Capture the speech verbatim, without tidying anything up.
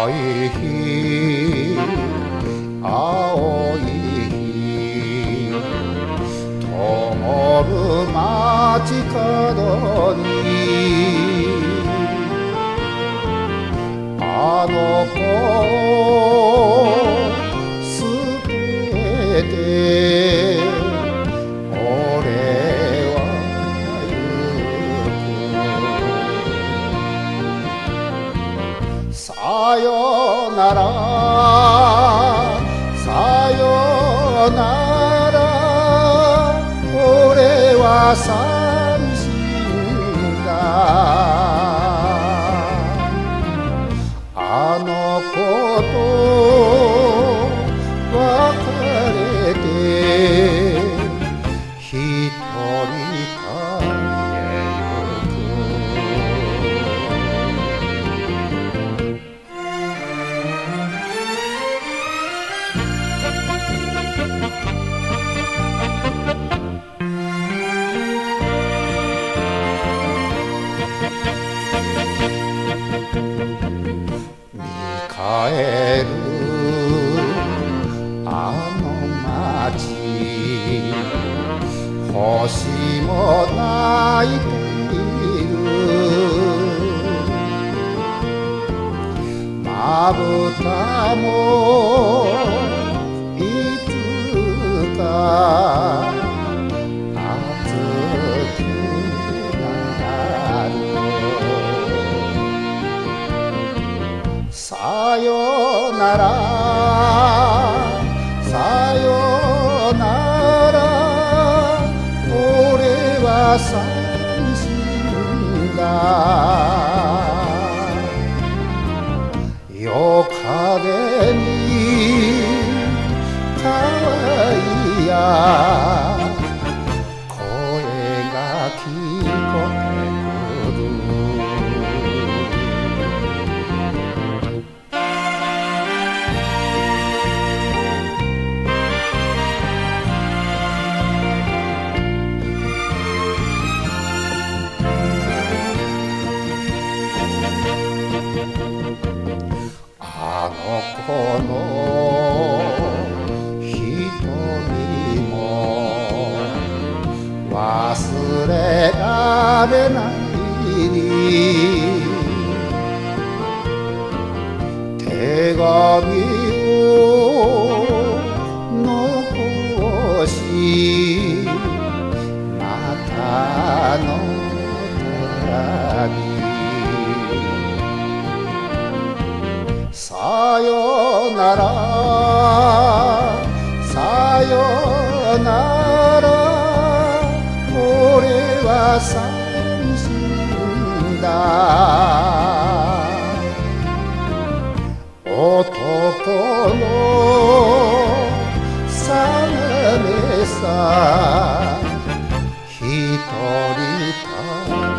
い日青い日灯る街角にあの子を捨てて俺は行く。さよならさよなら俺は寂しいんだ。あの子と別れて一人帰帰るあの街星も泣いている。まぶたもいつか熱くなる。さよならさよなら俺は寂しいんだ。夜風に可愛いや声が聞こえる。あの子の瞳も忘れられないに手紙を残しまたの旅。さよならさよなら俺は寂しいんだ。男の定めさ一人旅。